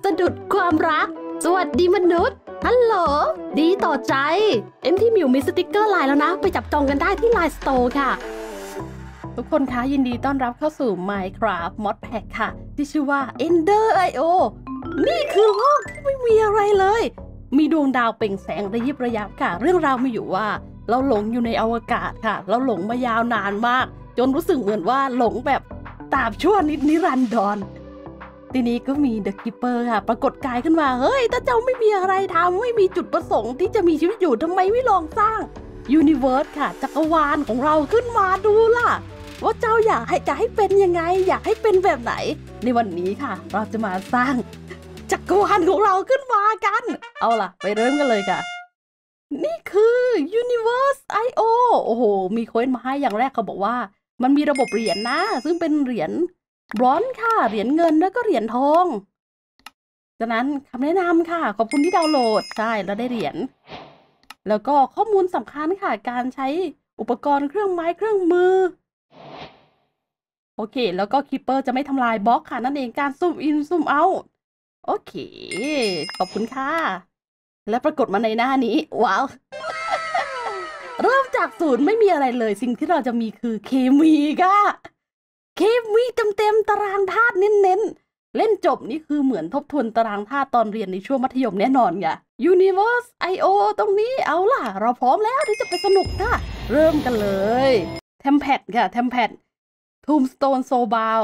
สะดุดความรักสวัสดีมนุษย์ฮัลโหลดีต่อใจที่มิวมีสติกเกอร์ไลน์แล้วนะไปจับจองกันได้ที่ LINE Store ค่ะทุกคนคะยินดีต้อนรับเข้าสู่ Minecraft Mod Pack ค่ะที่ชื่อว่า Ender.io นี่คือโลกที่ไม่มีอะไรเลยมีดวงดาวเปล่งแสงระยิบระยับค่ะเรื่องราวมีอยู่ว่าเราหลงอยู่ในอวกาศค่ะเราหลงมายาวนานมากจนรู้สึกเหมือนว่าหลงแบบตราบชั่วนิรันดรทีนี้ก็มี The Keeper ค่ะปรากฏกายขึ้นมาเฮ้ยถ้าเจ้าไม่มีอะไรทำไม่มีจุดประสงค์ที่จะมีชีวิตอยู่ทำไมไม่ลองสร้าง Universe ค่ะจักรวาลของเราขึ้นมาดูล่ะว่าเจ้าอยากให้จะให้เป็นยังไงอยากให้เป็นแบบไหนในวันนี้ค่ะเราจะมาสร้างจักรวาลของเราขึ้นมากันเอาล่ะไปเริ่มกันเลยค่ะนี่คือ Universe.io โอ้โหมีเควสมาให้อย่างแรกเขาบอกว่ามันมีระบบเหรียญนะซึ่งเป็นเหรียญบรอนซ์ค่ะเหรียญเงินแล้วก็เหรียญทองจากนั้นคำแนะนำค่ะขอบคุณที่ดาวน์โหลดใช่แล้วได้เหรียญแล้วก็ข้อมูลสำคัญค่ะการใช้อุปกรณ์เครื่องไม้เครื่องมือโอเคแล้วก็คีปเปอร์จะไม่ทำลายบล็อกค่ะนั่นเองการซูมอินซูมเอาโอเคขอบคุณค่ะและปรากฏมาในหน้านี้ว้าว เริ่มจากศูนย์ไม่มีอะไรเลยสิ่งที่เราจะมีคือเคมีค่ะเคมีเต็มตารางธาตุเน้นเล่นจบนี่คือเหมือนทบทวนตารางธาตุตอนเรียนในช่วงมัธยมแน่นอนค่ะ Universe.io ตรงนี้เอาล่ะเราพร้อมแล้วที่จะไปสนุกค่ะเริ่มกันเลยเทมแพดค่ะเทมแพดTombstone Soulbound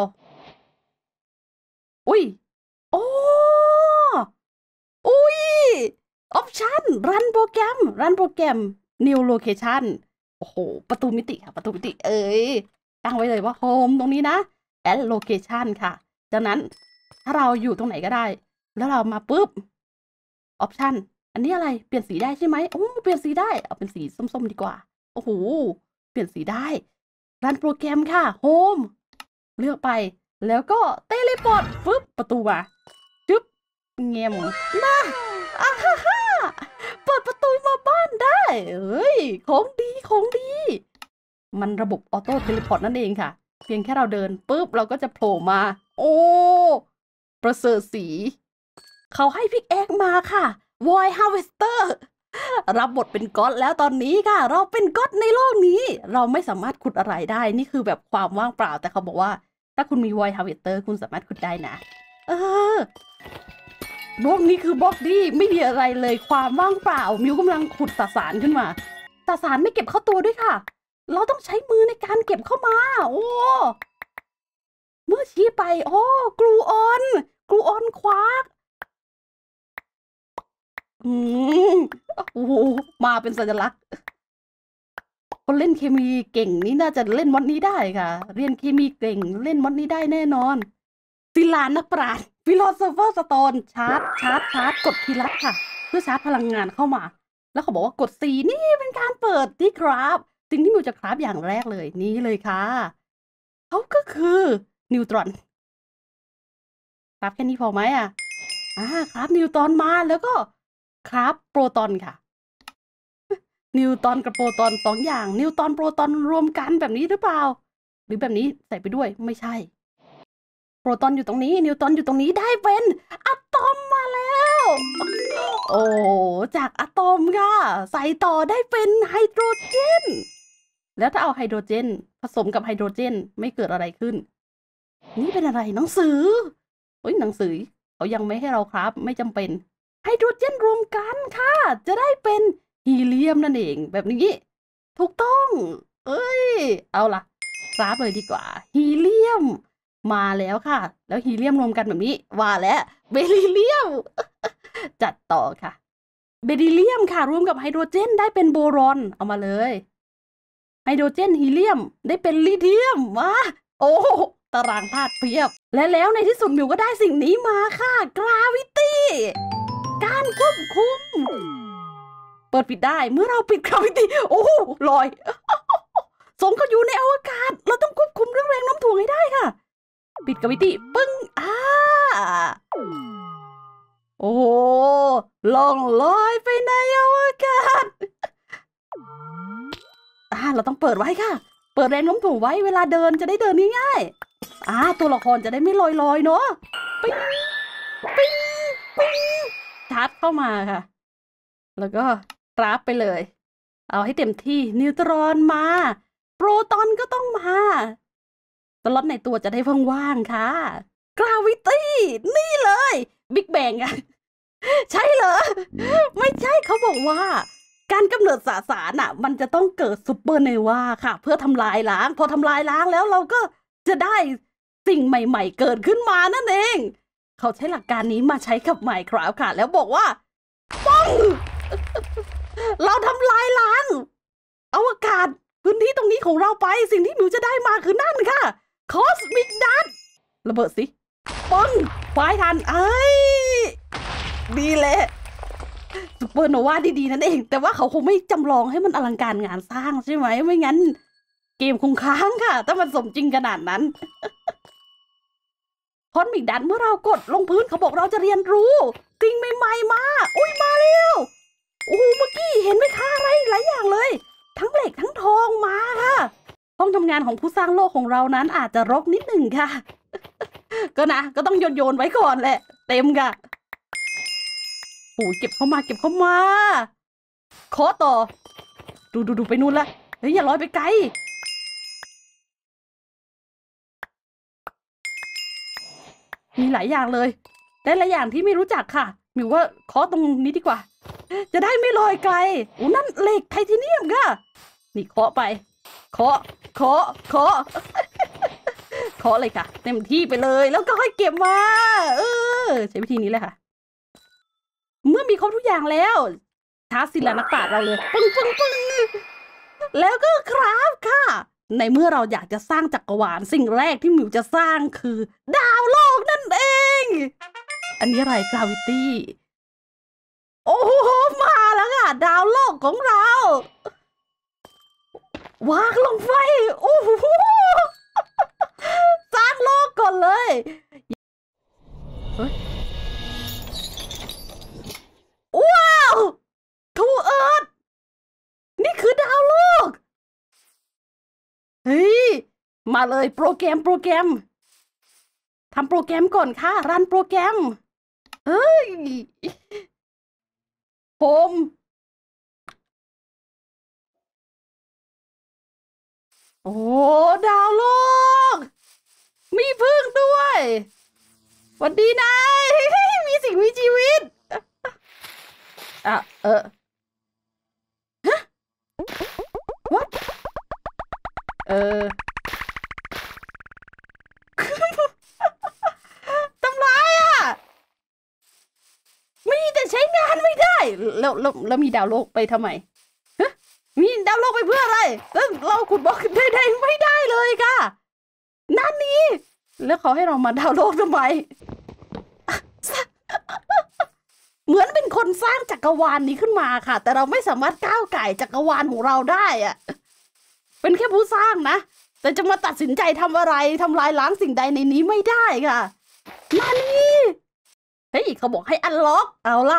อุ้ยโอ้อุ้ยออปชั่นรันโปรแกรม New Location โอ้โหประตูมิติค่ะประตูมิติตั้งไว้เลยว่า Home ตรงนี้นะ Add Location ค่ะจากนั้นถ้าเราอยู่ตรงไหนก็ได้แล้วเรามาปุ๊บ Option อันนี้อะไรเปลี่ยนสีได้ใช่ไหมโอ้เปลี่ยนสีได้เอาเป็นสีส้มๆดีกว่าโอ้โหเปลี่ยนสีได้รันโปรแกรมค่ะ Home เลือกไปแล้วก็เทเลพอร์ตปุ๊บประตูมาจึ๊บเงียบนะเปิดประตูมาบ้านได้ของดีมันระบบออโต้เทเลพอร์ตนั่นเองค่ะเพียงแค่เราเดินปุ๊บเราก็จะโผล่มาโอ้ประเสริฐสีเขาให้พิกแอคมาค่ะ Void Harvester รับบทเป็นก๊อตแล้วตอนนี้ค่ะเราเป็นก๊อตในโลกนี้เราไม่สามารถขุดอะไรได้นี่คือแบบความว่างเปล่าแต่เขาบอกว่าถ้าคุณมี Void Harvester คุณสามารถขุดได้นะบล็อกนี้คือบล็อกที่ไม่มีอะไรเลยความว่างเปล่ามิวกำลังขุดสสารขึ้นมาสสารไม่เก็บเข้าตัวด้วยค่ะเราต้องใช้มือในการเก็บเข้ามาโอ้เมื่อชี้ไปโอ้กลูออนควักโอ้โหมาเป็นสัญลักษณ์คนเล่นเคมีเก่งนี่น่าจะเล่นมอดนี้ได้ค่ะเรียนเคมีเก่งเล่นมอดนี้ได้แน่นอนศิลานักปราชญ์ฟิโลโซเฟอร์สโตนชาร์จกดทีละค่ะเพื่อชาร์จพลังงานเข้ามาแล้วเขาบอกว่ากดCนี่เป็นการเปิดที่คราฟสิ่งที่มิวจะคราฟอย่างแรกเลยนี่เลยค่ะเขาก็คือนิวตรอนคราฟแค่นี้พอไหมคราฟนิวตรอนมาแล้วก็คราฟโปรตอนค่ะนิวตรอนกับโปรตอน2อย่างนิวตรอนโปรตอนรวมกันแบบนี้หรือเปล่าหรือแบบนี้ใส่ไปด้วยไม่ใช่โปรตอนอยู่ตรงนี้นิวตรอนอยู่ตรงนี้ได้เป็นอะตอมมาแล้วโอ้จากอะตอมค่ะใส่ต่อได้เป็นไฮโดรเจนแล้วถ้าเอาไฮโดรเจนผสมกับไฮโดรเจนไม่เกิดอะไรขึ้นนี่เป็นอะไรหนังสือหนังสือเขายังไม่ให้เราครับไม่จำเป็นไฮโดรเจนรวมกันค่ะจะได้เป็นฮีเลียมนั่นเองแบบนี้ถูกต้องเอาล่ะครับเลยดีกว่าฮีเลียมมาแล้วค่ะแล้วฮีเลียมรวมกันแบบนี้ว่าแล้วเบริเลียม จัดต่อค่ะเบริเลียมค่ะรวมกับไฮโดรเจนได้เป็นโบรอนเอามาเลยไฮโดรเจนฮีเลียมได้เป็นลิเธียมมาโอ้ตารางธาตุเพียบและแล้วในที่สุดมิวก็ได้สิ่งนี้มาค่ะกราวิตี้การควบคุมเปิดปิดได้เมื่อเราปิดกราวิตี้โอ้ลอย สมกับอยู่ในอวกาศเราต้องควบคุมเรื่องแรงโน้มถ่วงให้ได้ค่ะปิดกราวิตี้ปึ้งโอ้ล่องลอยไปในอวกาศเราต้องเปิดไว้ค่ะเปิดแรงโน้มถ่วงไว้เวลาเดินจะได้เดินง่ายๆตัวละครจะได้ไม่ลอยเนาะปิ๊งเข้ามาค่ะ แล้วก็รับไปเลย เอาให้เต็มที่นิวตรอนมา โปรตอนก็ต้องมาสล็อตในตัวจะได้ว่างๆค่ะกราวิตี้นี่เลยบิ๊กแบงอะใช่เหรอ ไม่ใช่เขาบอกว่า การกำเนิดสสารน่ะ มันจะต้องเกิดซูเปอร์เนวาค่ะ เพื่อทำลายล้าง พอทำลายล้างแล้วเราก็จะได้สิ่งใหม่ๆเกิดขึ้นมานั่นเอง เขาใช้หลักการนี้มาใช้กับ Minecraft ค่ะ แล้วบอกว่าป้อง เราทำลายล้างอวกาศพื้นที่ตรงนี้ของเราไปสิ่งที่หมิวจะได้มาคือนั่นค่ะคอสมิกดัตระเบิดสิป้องควายทันเอ้ยดีเลยซุปเปอร์โนวาดีๆนั่นเอง แต่ว่าเขาคงไม่จำลองให้มันอลังการงานสร้างใช่ไหมไม่งั้นเกมคงค้างค่ะถ้ามันสมจริงขนาดนั้นคอสมิกดัตเมื่อเรากดลงพื้นเขาบอกเราจะเรียนรู้สิ่งใหม่ๆมาอุ้ยมาเร็วโอ้โหเมื่อกี้เห็นไหมคะอะไรหลายอย่างเลยทั้งเหล็กทั้งทองมาค่ะห้องทำงานของผู้สร้างโลกของเรานั้นอาจจะรกนิดหนึ่งค่ะ ก็นะก็ต้องโยนไว้ก่อนแหละเต็มค่ะโอ้เก็บเข้ามาเก็บเข้ามาเคาะต่อดูไปนู่นละเฮ้ยอย่าลอยไปไกลมีหลายอย่างเลยได้หลายอย่างที่ไม่รู้จักค่ะหมิวว่าเคาะตรงนี้ดีกว่าจะได้ไม่ลอยไกลอู้นั่นเหล็กไทเทเนียมค่ะนี่เคาะไปเคาะเคาะเลยค่ะเต็มที่ไปเลยแล้วก็ค่อยเก็บมาใช้วิธีนี้เลยค่ะเมื่อมีครบทุกอย่างแล้วท้าศิลานักปราชญ์เราเลยปึ้งแล้วก็ครับค่ะในเมื่อเราอยากจะสร้างจักรวาลสิ่งแรกที่หมิวจะสร้างคือดาวโลกนั่นเองอันนี้อะไรกราวิตี้โอ้โหมาแล้วค่ะดาวโลกของเราวางลงไฟโอ้โหสร้างโลกก่อนเลยว้าวทูเอิร์ธนี่คือดาวโลกเฮ้ยมาเลยโปรแกรมทำโปรแกรมก่อนค่ะรันโปรแกรมเฮ้ยผมโอ้ดาวโลกมีพึ่งด้วยสวัสดีนายมีสิ่งมีชีวิตฮะ what ทำไรอ่ะมีแต่ใช้งานไม่ได้แล้วมีดาวโลกไปทำไมฮะมีดาวโลกไปเพื่ออะไรแล้วเราขุดบล็อกได้ไม่ได้เลยค่ะนั่นนี่แล้วเขาให้เรามาดาวโลกทำไม เหมือนเป็นคนสร้างจักรวาลนี้ขึ้นมาค่ะแต่เราไม่สามารถก้าวไก่จักรวาลของเราได้อะเป็นแค่ผู้สร้างนะแต่จะมาตัดสินใจทำอะไรทำลายล้างสิ่งใดในนี้ไม่ได้ค่ะนั่นนี่เฮ้ยเขาบอกให้อันล็อกเอาล่ะ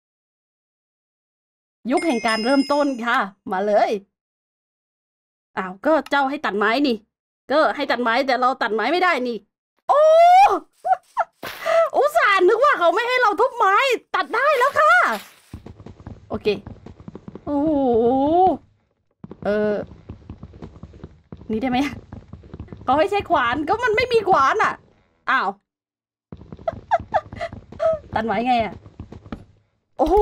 ยุคแห่งการเริ่มต้นค่ะมาเลยอ้าวก็เจ้าให้ตัดไม้นี่ก็ให้ตัดไม้แต่เราตัดไม้ไม่ได้นี่โอ้ อุตส่าห์นึกว่าเขาไม่ให้เราทุบไม้ตัดได้แล้วค่ะโอเคโอ้โหนี่ได้ไหมเขาให้ใช้ขวานก็มันไม่มีขวานอ่ะอ้าว ตัดไม้ไงอ่ะโอ้โห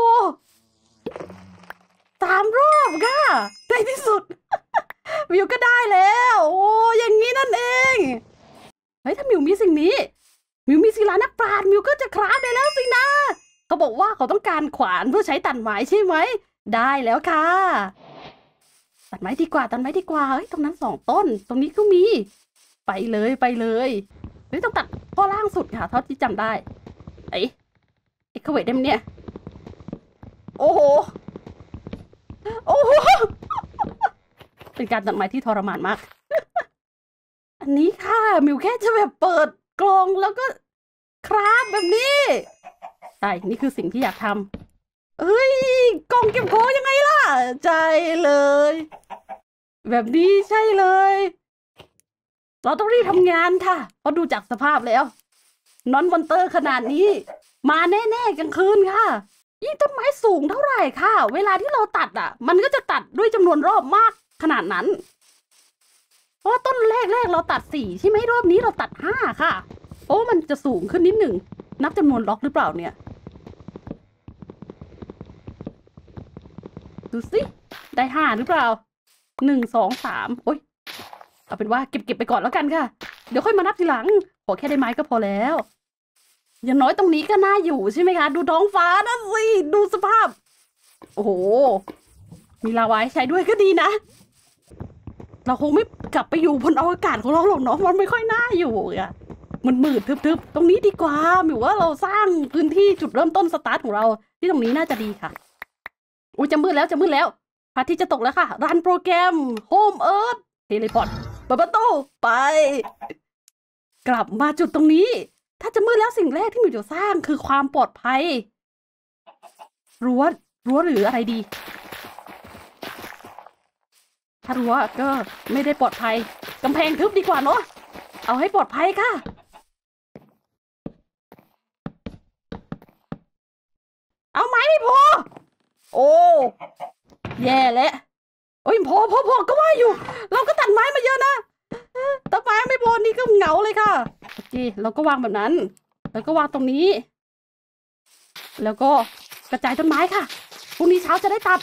3 รอบค่ะในที่สุด มิวก็ได้แล้วโอ้อย่างนี้นั่นเองเฮ้ยถ้ามิวมีสิ่งนี้มิวมีศิลานักปราชญ์มิวก็จะคราฟได้แล้วสินะเขาบอกว่าเขาต้องการขวานเพื่อใช้ตัดไม้ใช่ไหมได้แล้วค่ะตัดไม้ดีกว่าเฮ้ยตรงนั้น2 ต้นตรงนี้ก็มีไปเลยเฮ้ยต้องตัดข้อล่างสุดค่ะเท่าที่จำได้ไอ้เขวดเดมเนี่ยโอ้โหเป็นการตัดไม้ที่ทรมานมาก อันนี้ค่ะมิวแค่จะแบบเปิดกล่องแล้วก็คราฟแบบนี้ใช่นี่คือสิ่งที่อยากทำเฮ้ยกล่องเก็บของยังไงล่ะใจเลยแบบนี้ใช่เลยเราต้องรีบทำงานค่ะเพราะดูจากสภาพแล้วนอนมอนเตอร์ขนาดนี้มาแน่ๆกลางคืนค่ะยิ่งต้นไม้สูงเท่าไหร่ค่ะเวลาที่เราตัดอ่ะมันก็จะตัดด้วยจำนวนรอบมากขนาดนั้นเพราะต้นแรกเราตัด4ใช่ไหมรอบนี้เราตัด5ค่ะโอ้มันจะสูงขึ้นนิดหนึ่งนับจำนวนล็อกหรือเปล่าเนี่ยดูสิได้5หรือเปล่า1 2 3โอ๊ยเอาเป็นว่าเก็บไปก่อนแล้วกันค่ะเดี๋ยวค่อยมานับทีหลังขอแค่ได้ไม้ก็พอแล้วอย่างน้อยตรงนี้ก็น่าอยู่ใช่ไหมคะดูท้องฟ้านั่นสิดูสภาพโอ้โหมีลาวาให้ใช้ด้วยก็ดีนะเราคงไม่กลับไปอยู่บนอวกาศของเราหรอกเนาะมันไม่ค่อยน่าอยู่อ่ะมันมืดทึบๆตรงนี้ดีกว่าหรือว่าเราสร้างพื้นที่จุดเริ่มต้นสตาร์ทของเราที่ตรงนี้น่าจะดีค่ะอุ้ยจะมืดแล้วพระอาทิตย์จะตกแล้วค่ะรันโปรแกรมโฮมเอิร์ธเทเลพอร์ตเปิดประตูไปกลับมาจุดตรงนี้ถ้าจะมืดแล้วสิ่งแรกที่หนูจะสร้างคือความปลอดภัยรั้วหรืออะไรดีถ้ารั้วก็ไม่ได้ปลอดภัยกำแพงทึบดีกว่าเนาะเอาให้ปลอดภัยค่ะเอาไม้ไม่พอโอ้แย่แล้วโอ้ยพอก็ว่าอยู่เราก็ตัดไม้มาเยอะนะแต่ไม้ไม่พอนี่ก็เหงาเลยค่ะโอเคเราก็วางแบบนั้นแล้วก็วางตรงนี้แล้วก็กระจายต้นไม้ค่ะพรุ่งนี้เช้าจะได้ตัด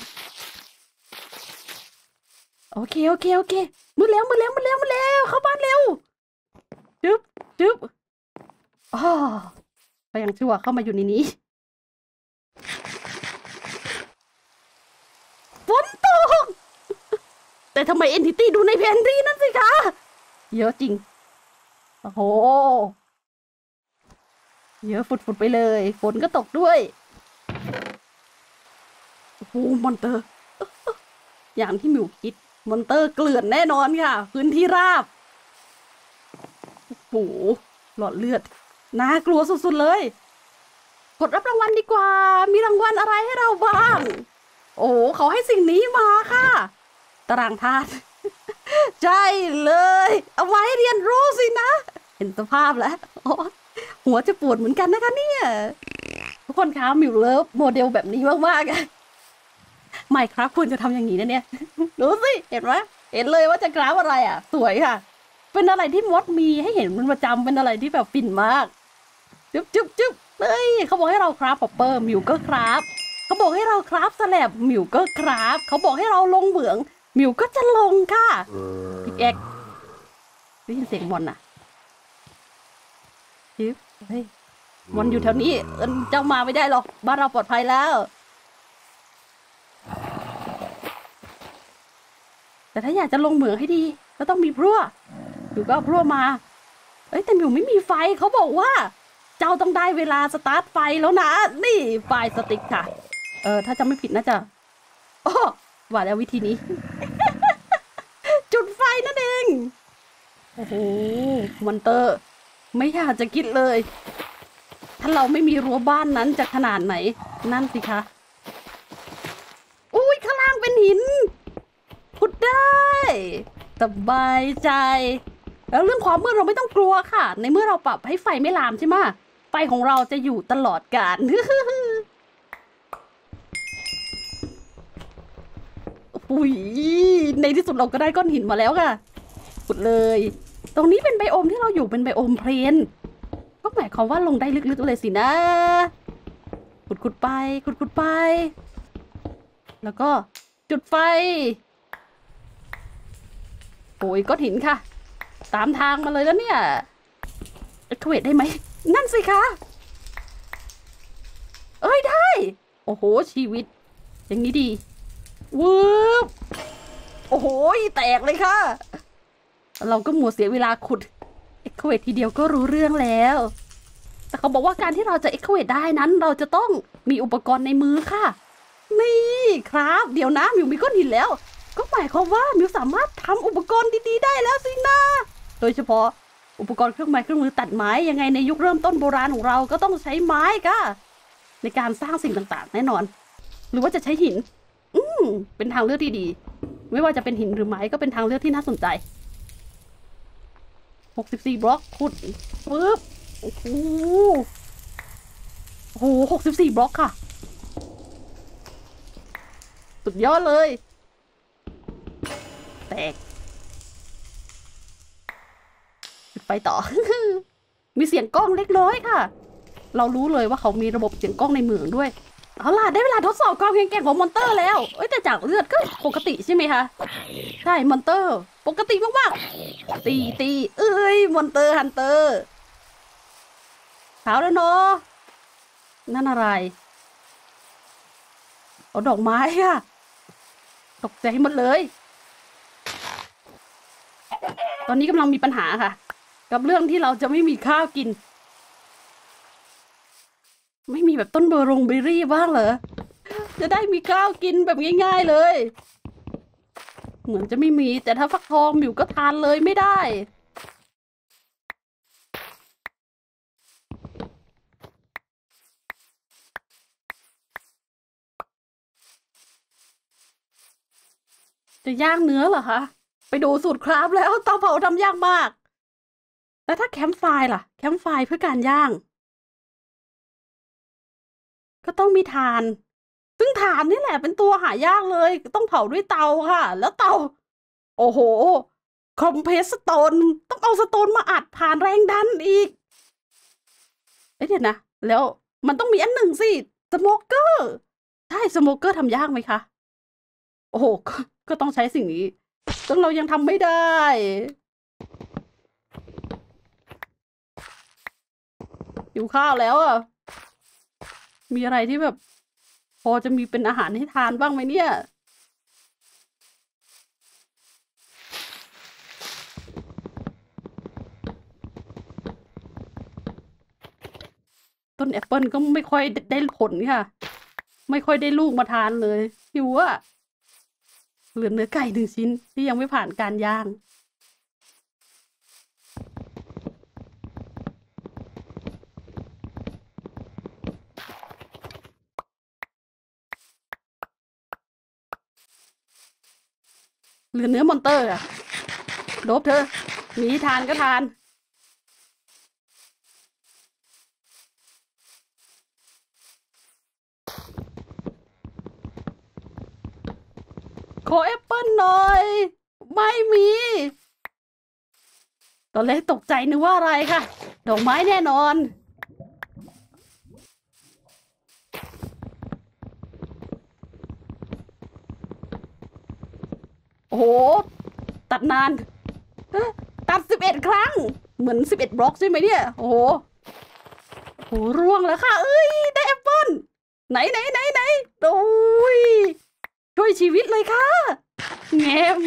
โอเคมืดแล้วเข้าบ้านเร็วจึ๊บอ๋อก็ยังชั่วเข้ามาอยู่ในนี้ฝนตกแต่ทำไมเอนทิตี้ดูในแผนที่นั่นสิคะเยอะจริงโอ้โหเยอะฝุดไปเลยฝนก็ตกด้วยโอ้โหมอนเตอร์อย่างที่มิวคิดมอนเตอร์เกลื่อนแน่นอนค่ะพื้นที่ราบโอ้โหหลอดเลือดน่ากลัวสุดๆเลยกดรับรางวัลดีกว่ามีรางวัลอะไรให้เราบ้างโอ้เขาให้สิ่งนี้มาค่ะตารางธาตุใช่เลยเอาไว้เรียนรู้สินะเห็นสภาพแล้วหัวจะปวดเหมือนกันนะคะเนี่ยทุกคนคะมิวเลิฟโมเดลแบบนี้มากๆไม่ครับคุณจะทำอย่างนี้นะเนี่ยดูสิเห็นไหมเห็นเลยว่าจะกราฟอะไรอ่ะสวยค่ะเป็นอะไรที่มดมีให้เห็นเป็นประจำเป็นอะไรที่แบบฟินมากจึ๊บเฮ้ยเขาบอกให้เราคราฟป๊อปเปอร์มิวก็คราฟเขาบอกให้เราคราฟสแลบมิวก็คราฟเขาบอกให้เราลงเหมืองมิวก็จะลงค่ะพิกแอกได้ยินเสียงมอนอ่ะจิ๊บเฮ้ยมอนอยู่แถวนี้เจ้ามาไม่ได้หรอกบ้านเราปลอดภัยแล้วแต่ถ้าอยากจะลงเหมืองให้ดีก็ต้องมีพลั่วมิวก็เอาพลั่วมาเอ้ยแต่มิวไม่มีไฟเขาบอกว่าเจ้าต้องได้เวลาสตาร์ทไฟแล้วนะนี่ไฟสติ๊กค่ะถ้าจำไม่ผิดน่าจะอ๋อว่าแล้ววิธีนี้ จุดไฟนั่นเองโอ้โหมอนเตอร์ไม่อยากจะคิดเลยถ้าเราไม่มีรั้วบ้านนั้นจะขนาดไหนนั่นสิคะอุ้ยข้างล่างเป็นหินขุดได้สบายใจแล้วเรื่องความมืดเราไม่ต้องกลัวค่ะในเมื่อเราปรับให้ไฟไม่ลามใช่ไหมไฟของเราจะอยู่ตลอดกาล อุ้ยในที่สุดเราก็ได้ก้อนหินมาแล้วค่ะขุดเลยตรงนี้เป็นไบโอมที่เราอยู่เป็นไบโอมเพลนก็หมายความว่าลงได้ลึกๆเลยสินะขุดไปแล้วก็จุดไฟโอ้ยก้อนหินค่ะตามทางมาเลยแล้วเนี่ยเอ็กเวทได้ไหมนั่นสิคะเอ้ยได้โอ้โหชีวิตอย่างนี้ดีวืบโอ้โหแตกเลยค่ะเราก็มัวเสียเวลาขุดเอ็กเวททีเดียวก็รู้เรื่องแล้วแต่เขาบอกว่าการที่เราจะเอ็กเวทได้นั้นเราจะต้องมีอุปกรณ์ในมือค่ะนี่ครับเดี๋ยวนะมิวมีก้อนหินแล้วก็หมายความว่ามิวสามารถทำอุปกรณ์ดีๆได้แล้วสินะโดยเฉพาะอุปกรณ์เครื่องมือตัดไม้ยังไงในยุคเริ่มต้นโบราณของเราก็ต้องใช้ไม้ค่ะในการสร้างสิ่งต่างๆแน่นอนหรือว่าจะใช้หินเป็นทางเลือกที่ดีไม่ว่าจะเป็นหินหรือไม้ก็เป็นทางเลือกที่น่าสนใจ64บล็อกขุดปึ๊บโอ้โห64บล็อกค่ะสุดยอดเลยแตกไปต่อ มีเสียงกล้องเล็กน้อยค่ะเรารู้เลยว่าเขามีระบบเสียงกล้องในเมืองด้วยเอาล่ะได้เวลาทดสอบความแข็งแกร่งของมอนเตอร์แล้วแต่จากเลือดก็ปกติใช่ไหมคะใช่มอนเตอร์ปกติมากๆตีมอนเตอร์ฮันเตอร์ขาวแล้วเนาะนั่นอะไรเอาดอกไม้ค่ะตกใจหมดเลยตอนนี้กำลังมีปัญหาค่ะกับเรื่องที่เราจะไม่มีข้าวกินไม่มีแบบต้นเบอร์รงเบอร์รี่บ้างเหรอจะได้มีข้าวกินแบบง่ายๆเลยเหมือนจะไม่มีแต่ถ้าฟักทองอยู่ก็ทานเลยไม่ได้จะย่างเนื้อเหรอคะไปดูสูตรคราฟแล้วเตาเผาทำยากมากแล้วถ้าแคมป์ไฟล่ะแคมป์ไฟเพื่อการย่างก็ต้องมีถ่านซึ่งถ่านนี่แหละเป็นตัวหายากเลยต้องเผาด้วยเตาค่ะแล้วเตาโอ้โหคอมเพรสสโตนต้องเอาสโตนมาอัดผ่านแรงดันอีกเดี๋ยวนะแล้วมันต้องมีอันหนึ่งสิสโมเกอร์ใช่สโมเกอร์ทำยากไหมคะโอ้โหก็ต้องใช้สิ่งนี้ซึ่งเรายังทำไม่ได้หิวข้าวแล้วอ่ะมีอะไรที่แบบพอจะมีเป็นอาหารให้ทานบ้างไหมเนี่ยต้นแอปเปิลก็ไม่ค่อยได้ผลค่ะไม่ค่อยได้ลูกมาทานเลยหิวอ่ะเหลือเนื้อไก่1 ชิ้นที่ยังไม่ผ่านการย่างเหลือเนื้อมอนเตอร์อะโดบเธอมีทานก็ทานขอแอปเปิลหน่อยไม่มีตอนแรกตกใจนึกว่าอะไรค่ะดอกไม้แน่นอนโอ้โหตัดนานตัด11 ครั้งเหมือน11 บล็อกใช่ไหมเนี่ยโอ้โหร่วงแล้วค่ะเอ้ยได้แอปเปิ้ลไหนโอ้ยช่วยชีวิตเลยค่ะแง้ม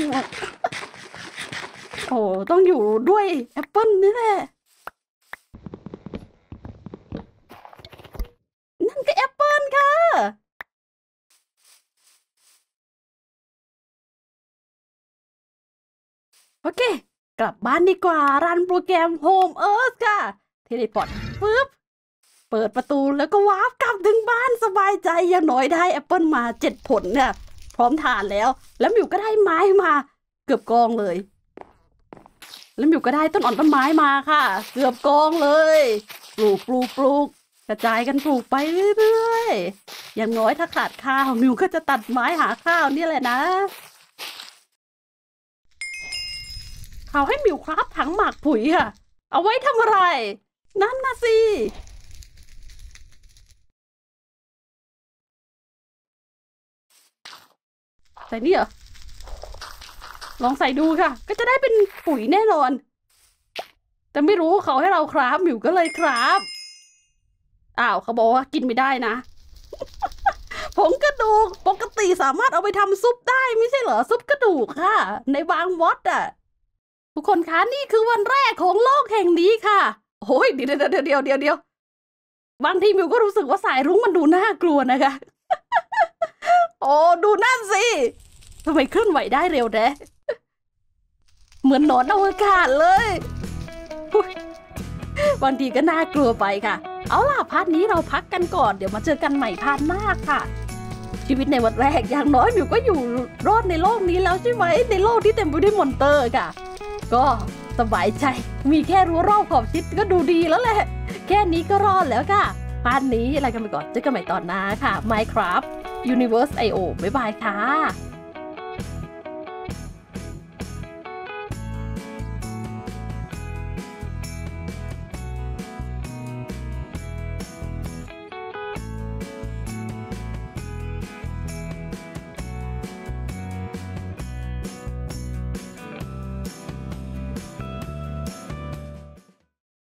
โอ้ต้องอยู่ด้วยแอปเปิ้ลนี่แหละนั่นก็แอปเปิ้ลค่ะโอเคกลับบ้านดีกว่ารันโปรแกรม Home Earth ค่ะเทเลพอร์ตปึ๊บเปิดประตูแล้วก็วาร์ปกลับถึงบ้านสบายใจอย่างน้อยได้แอปเปิลมา7 ผลเนี่ยพร้อมทานแล้วมิวก็ได้ไม้มาเกือบกองเลยแล้วมิวก็ได้ต้นอ่อนต้นไม้มาค่ะเกือบกองเลยปลูกกระจายกันปลูกไปเรื่อยๆอย่างน้อยถ้าขาดข้าวมิวก็จะตัดไม้หาข้าวนี่แหละนะเขาให้มิวคราฟถังหมักปุ๋ยค่ะเอาไว้ทำอะไรนั่นนะสิใส่นี่เหรอลองใส่ดูค่ะก็จะได้เป็นปุ๋ยแน่นอนแต่ไม่รู้เขาให้เราคราฟมิวก็เลยคราฟอ้าวเขาบอกว่ากินไม่ได้นะ ผงกระดูกปกติสามารถเอาไปทำซุปได้ไม่ใช่เหรอซุปกระดูกค่ะในบางมอดอ่ะทุกคนคะนี่คือวันแรกของโลกแห่งนี้ค่ะโอ้ยเดี๋ยวบางทีมิวก็รู้สึกว่าสายรุ้งมันดูน่ากลัวนะคะ โอ้ดูนั่นสิทำไมเคลื่อนไหวได้เร็วแท้เหมือนหนอนอวกาศเลยบางทีก็น่ากลัวไปค่ะเอาล่ะพาร์ทนี้เราพักกันก่อนเดี๋ยวมาเจอกันใหม่พาร์ทหน้าค่ะชีวิตในวันแรกอย่างน้อยมิวก็อยู่รอดในโลกนี้แล้วใช่ไหมในโลกที่เต็มไปด้วยมอนเตอร์ค่ะก็สบายใจมีแค่รั้วรอบขอบชิดก็ดูดีแล้วแหละแค่นี้ก็รอดแล้วค่ะพาร์ทนี้อะไรกันไปก่อนเจอกันใหม่ตอนหน้าค่ะ Minecraft Universe.io บ๊ายบายค่ะ